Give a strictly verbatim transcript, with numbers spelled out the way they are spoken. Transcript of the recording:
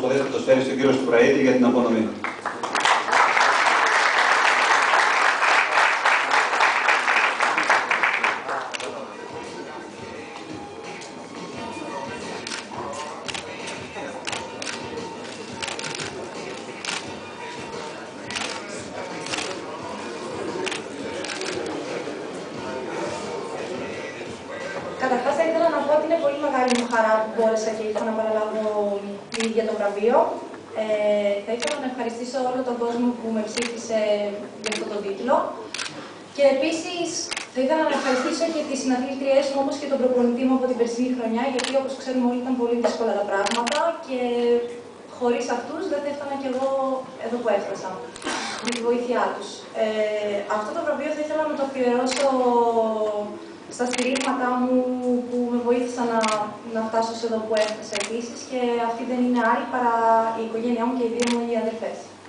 Ομοσπονδίας Ποδοσφαίρου, τον κύριο Σπουραίτη, για την απονομή. Καταρχάς, θα ήθελα να πω ότι είναι πολύ μεγάλη μου χαρά που μπόρεσα και ήρθα να παραλάβω για το βραβείο. Ε, θα ήθελα να ευχαριστήσω όλο τον κόσμο που με ψήφισε για αυτό τον τίτλο. Και επίσης, θα ήθελα να ευχαριστήσω και τις συναθλήτριές μου, όπως και τον προπονητή μου από την περσινή χρονιά, γιατί όπως ξέρουμε όλοι ήταν πολύ δύσκολα τα πράγματα και χωρίς αυτούς δεν θα έφτανα κι εγώ εδώ που έφτασα, με τη βοήθειά τους. Ε, αυτό το βραβείο θα ήθελα να το αφιερώσω στα στηρίγματά μου που με βοήθησαν να, να φτάσω σε εδώ που έφτασα επίσης, και αυτή δεν είναι άλλη παρά η οικογένειά μου και οι δύο μου οι αδερφές.